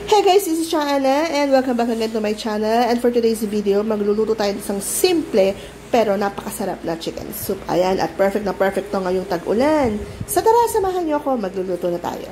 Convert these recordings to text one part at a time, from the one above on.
Hey guys, this is Shaana and welcome back again to my channel. And for today's video, magluluto tayo ng isang simple pero napakasarap na chicken soup. Ayan, at perfect na perfect to ngayong tag-ulan. So tara, samahan niyo ako, magluluto na tayo.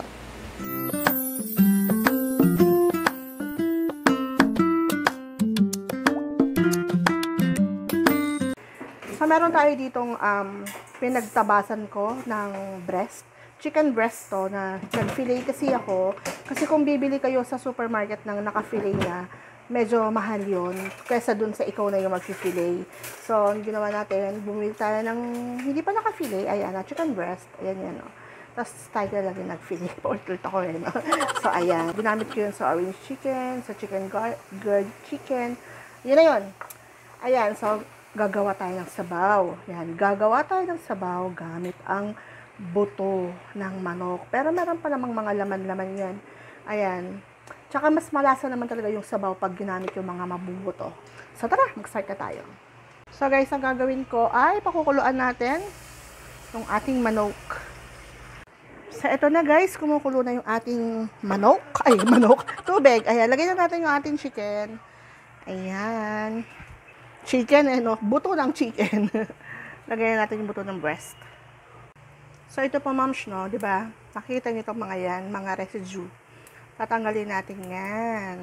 So meron tayo ditong pinagtabasan ko ng breast. Chicken breast to na nag-fillet kasi ako. Kasi kung bibili kayo sa supermarket ng naka-fillet na, medyo mahal yun. Kaysa dun sa ikaw na yung mag-fillet. So, ang ginawa natin, bumili tayo ng hindi pa naka-fillet. Ayan, chicken breast. Ayan yan, no. Tapos tayo na lang yung nag-fillet. Paulit ako eh, no. So, ayan. Ginamit ko yun sa orange chicken, sa chicken gourd chicken. Yun na yun. Ayan, so, gagawa tayo ng sabaw. Ayan, gagawa tayo ng sabaw gamit ang buto ng manok. Pero meron pa namang mga laman-laman yan. Ayan. Tsaka mas malasa naman talaga yung sabaw pag ginamit yung mga mabubuto. So tara, mag-start na tayo. So guys, ang gagawin ko ay pakukuluan natin yung ating manok. So ito na guys, kumukulo na yung ating manok. Ay, manok. Tubig. Ayan, lagay na natin yung ating chicken. Ayan. Chicken eh, no? Buto ng chicken. Lagay na natin yung buto ng breast. So, ito po, moms, no? Diba? Nakita nyo itong mga yan, mga residue. Tatanggalin natin yan.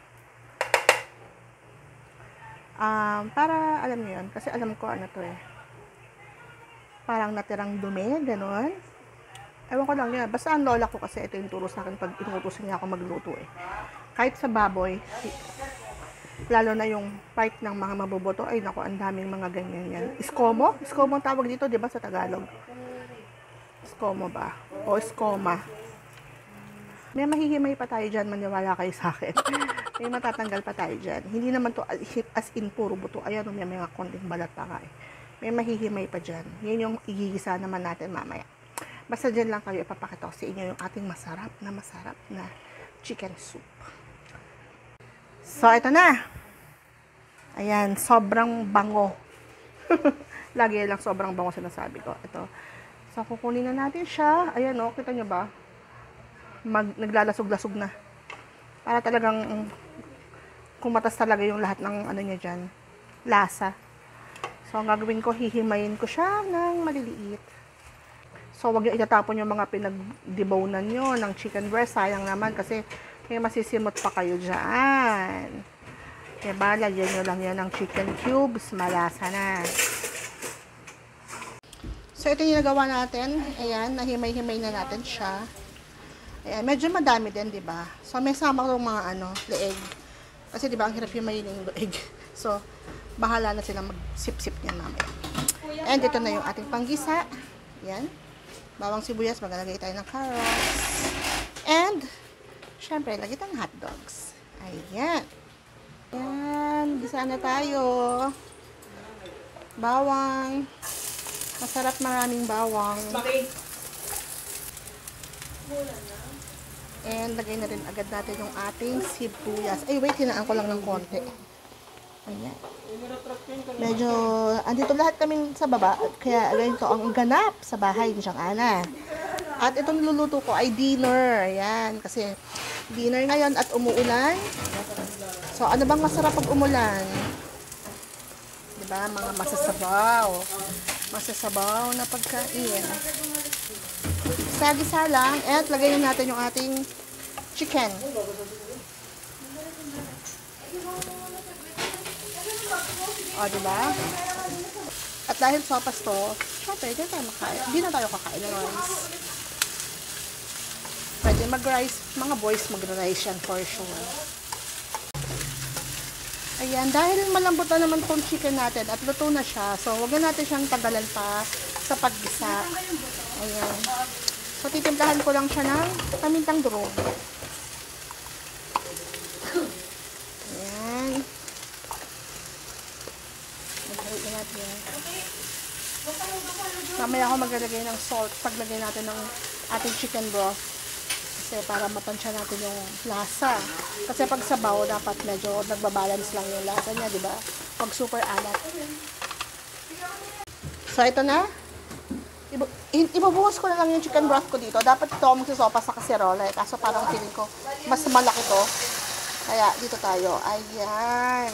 Para, alam nyo yun. Kasi alam ko, ano to eh. Parang natirang dumi, gano'n. Ewan ko lang yan. Basta ang lola ko kasi, ito yung turo sa akin pag inuutosan niya ako magluto eh. Kahit sa baboy, lalo na yung part ng mga mabubuto, ay naku, ang daming mga ganyan yan. Iskomo? Iskomo ang tawag dito, diba, sa Tagalog? Iskomo ba? O iskoma. May mahihimay pa tayo dyan, maniwala kayo sa akin. May matatanggal pa tayo dyan. Hindi naman to as in puro buto. Ayan, may mga konting balat pa kayo. May mahihimay pa dyan. Yan yung igigisa naman natin mamaya. Basta dyan lang kayo ipapakita ko sa inyo yung ating masarap na chicken soup. So, ito na. Ayan, sobrang bango. Lagi lang sobrang bango sinasabi ko. Ito. So, kukunin na natin siya. Ayan, o. Kita nyo ba? Naglalasog-lasog na. Para talagang kumatas talaga yung lahat ng ano niya dyan. Lasa. So, ang gagawin ko, hihimayin ko siya ng maliliit. So, wag yung itatapon yung mga pinag-debonan nyo ng chicken breast. Sayang naman kasi may masisimot pa kayo dyan. Diba? Lagyan nyo lang yan ng chicken cubes. Malasa na. So, ito yung nagawa natin. Ayan, nahimay-himay na natin siya. Ayan, medyo madami din, diba? So, may sama ko mga leeg. Kasi, diba, ang hirap himayin yung leeg. So, bahala na silang mag-sip-sip niyan mamaya. And, ito na yung ating panggisa. Ayan. Bawang sibuyas, maglalagay tayo ng carrots. And, syempre, lagay tayong hotdogs. Ayan. Ayan, gisa na tayo. Bawang. Masarap, maraming bawang. And lagay na rin agad natin yung ating sibuyas. Ay, wait, hinaan ko lang ng konti. Ayan. Medyo, andito lahat kami sa baba. Kaya, ganito ang ganap sa bahay ni Siyang Ana. At itong niluluto ko ay dinner. Ayan, kasi dinner ngayon at umuulan. So, ano bang masarap pag umulan? Diba? Mga masasabaw. Masasabaw na pagkain. Sagisa lang. At lagay na natin yung ating chicken. O, diba? At dahil sopas to, syempre, hindi tayo makain. Hindi na tayo kakain ng rice. Pwede mag-rice. Mga boys mag-rice yan for sure. Ayan, dahil malambot na naman itong chicken natin at luto na siya, so huwag na natin siyang tagalan pa sa paggisa. Ayan. So, titimplahan ko lang siya ng pamintang durog. Ayan. Maghalagay natin yan. Mamaya ako maglalagay ng salt paglagay natin ng ating chicken broth. Kasi para matansya natin yung lasa. Kasi pag sabaw, dapat medyo nagbabalance lang yung lasa niya, di ba? Pag super alat. So, ito na. Ibubuhos ko na lang yung chicken broth ko dito. Dapat ito magsasopa sa kaserola eh. Kaso parang feeling ko mas malaki to. Kaya dito tayo. Ayan.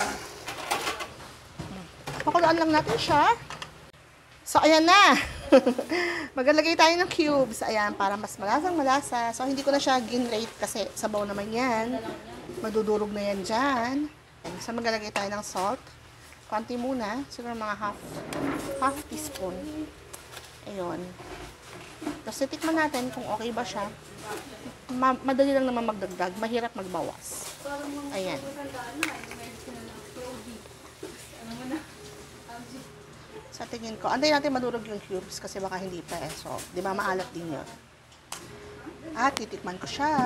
Pakuluan lang natin siya. So, ayan na. Maglalagay tayo ng cubes. Ayan, para mas malasang malasa. So, hindi ko na siya ginrate kasi sabaw naman yan. Madudurog na yan dyan. So, maglalagay tayo ng salt. Konti muna. Siguro mga half teaspoon. Ayun. Tapos, titikman natin kung okay ba siya. Madali lang naman magdagdag. Mahirap magbawas. Ayan. Sa tingin ko, antayin natin madurog yung cubes kasi baka hindi pa eh. So, di ba maalat din yun. At titikman ko siya.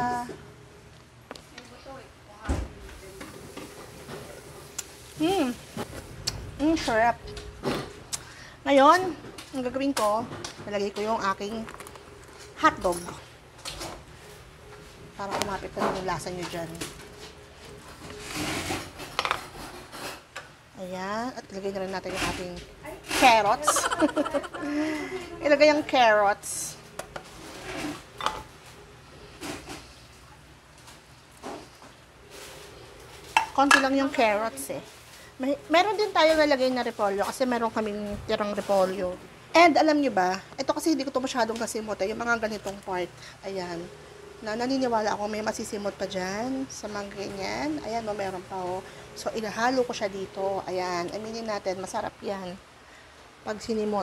Sarap. Ngayon, ang gagawin ko, nalagay ko yung aking hotdog. Para kumapit na yung lasa nyo dyan. Ayan. At ilagay na rin natin yung ating carrots. Ilagay yung carrots. Konti lang yung carrots eh. Meron din tayo nalagay na repolyo kasi meron kaming tirang repolyo. And alam nyo ba, ito kasi hindi ko ito masyadong nasimot eh, yung mga ganitong part. Ayan. Naniniwala ako may masisimot pa dyan sa mga ganyan. Ayan, meron pa oh. So, ilahalo ko siya dito. Ayan, aminin natin, masarap yan. Pag sinimot.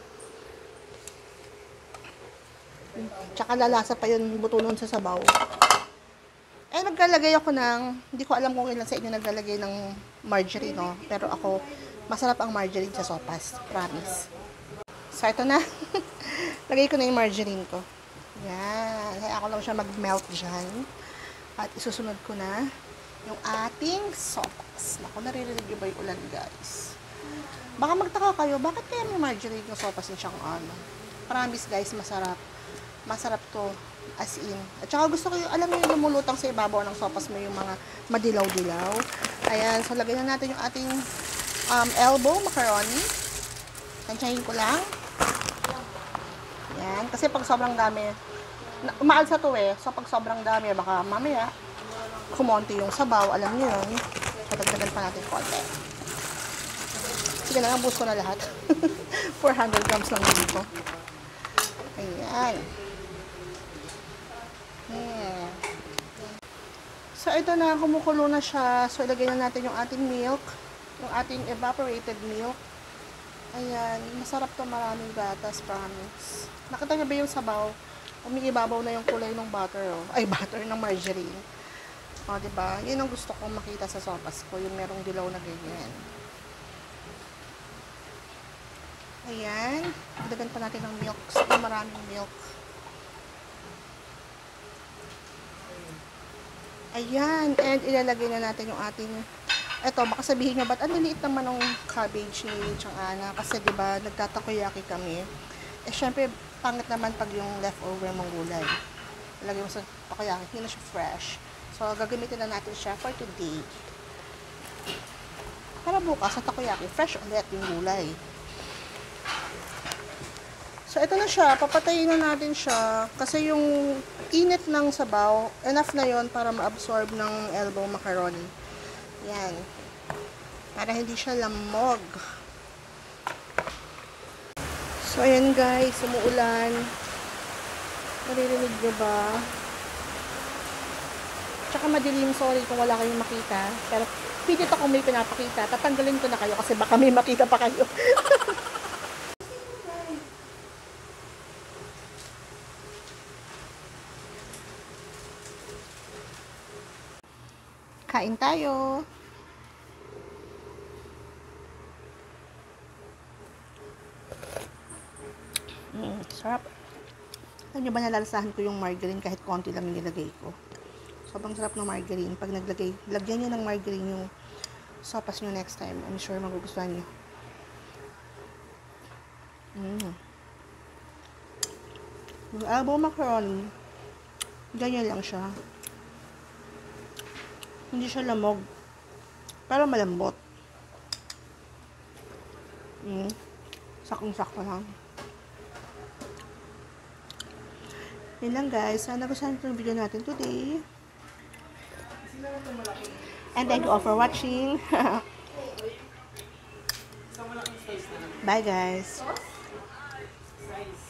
Tsaka lalasa pa yung buto nun sa sabaw. Eh, naglalagay ako ng, hindi ko alam kung ilan sa inyo naglalagay ng margarine, no? Pero ako, masarap ang margarine sa sopas. Promise. So, ito na. Lagay ko na yung margarine ko. Yan. Kaya ako lang siya mag-melt dyan. At isusunod ko na yung ating sopas. Naku, naririnig yung ba yung ulan, guys? Baka magtaka kayo, bakit kaya may margarine yung sopas yung siyang ano? Promise, guys, masarap. Masarap to. As in. At saka gusto ko yung, alam mo yung lumulutang sa ibabaw ng sopas mo yung mga madilaw-dilaw. Ayan. So, lagyan na natin yung ating elbow macaroni. Tansyahin ko lang. Ayan. Kasi pag sobrang dami, umaalsa to eh. So, pag sobrang dami, baka mamaya, kumonti yung sabaw. Alam niyo yun. So, dagdagan pa natin konti. Sige na, boost ko na lahat. 400 grams lang dito. Ayan. So, ito na, kumukulo na siya. So, ilagay na natin yung ating milk. Yung ating evaporated milk. Ayan. Masarap to, maraming gatas, promise. Nakita niyo ba yung sabaw? Umiibabaw na yung kulay ng butter, oh. Ay, butter ng margarine. O, diba? Yun ang gusto kong makita sa sopas ko. Yung merong dilaw na ganyan. Ayan. Dagan pa natin ng milk. So, maraming milk. Ayan. And ilalagay na natin yung ating, eto, baka sabihin nyo, ba't ang liliit naman ng cabbage ni Chang Ana? Kasi, diba, nagtatakoyaki kami. Eh, syempre, pangit naman pag yung leftover mong gulay. Ilagay mo sa takoyaki, hindi na siya fresh. So, gagamitin na natin siya for today. Para bukas, sa takoyaki, fresh ulit yung gulay. So, ito na siya. Papatayin na natin siya. Kasi yung init ng sabaw, enough na yon para ma-absorb ng elbow macaroni. Yan. Para hindi siya lamog. So, ayan guys. Umuulan. Maririnig nyo ba? Tsaka madilim. Sorry kung wala kayong makita. Pero, pilit akong may pinapakita. Tatanggalin ko na kayo kasi baka may makita pa kayo. Kain tayo. Sarap. Alam nyo ba nalalasahan ko yung margarine kahit konti lang nilagay ko. Sobrang sarap ng margarine. Pag naglagay, lagyan nyo ng margarine yung sopas nyo next time. I'm sure magugustuhan nyo. Yung elbow macaroni, ganyan lang siya. Hindi siya lamog. Pero malambot. Sakong-sakto lang. Yun lang guys. Sana gustuhan nyo yung video natin today. And thank you all for watching. Bye guys.